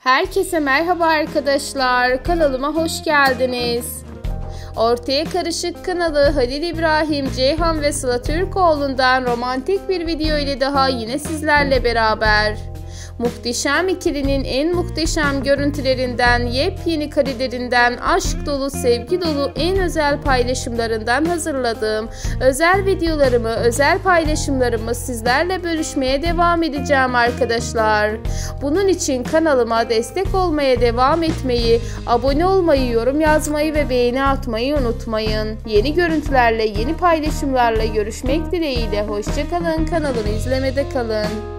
Herkese merhaba arkadaşlar, kanalıma hoş geldiniz. Ortaya Karışık kanalı Halil İbrahim, Ceyhan ve Sıla Türkoğlu'ndan romantik bir video ile daha yine sizlerle beraber. Muhteşem ikilinin en muhteşem görüntülerinden, yepyeni karelerinden, aşk dolu, sevgi dolu en özel paylaşımlarından hazırladığım özel videolarımı, özel paylaşımlarımı sizlerle bölüşmeye devam edeceğim arkadaşlar. Bunun için kanalıma destek olmaya devam etmeyi, abone olmayı, yorum yazmayı ve beğeni atmayı unutmayın. Yeni görüntülerle, yeni paylaşımlarla görüşmek dileğiyle. Hoşça kalın, kanalımı izlemede kalın.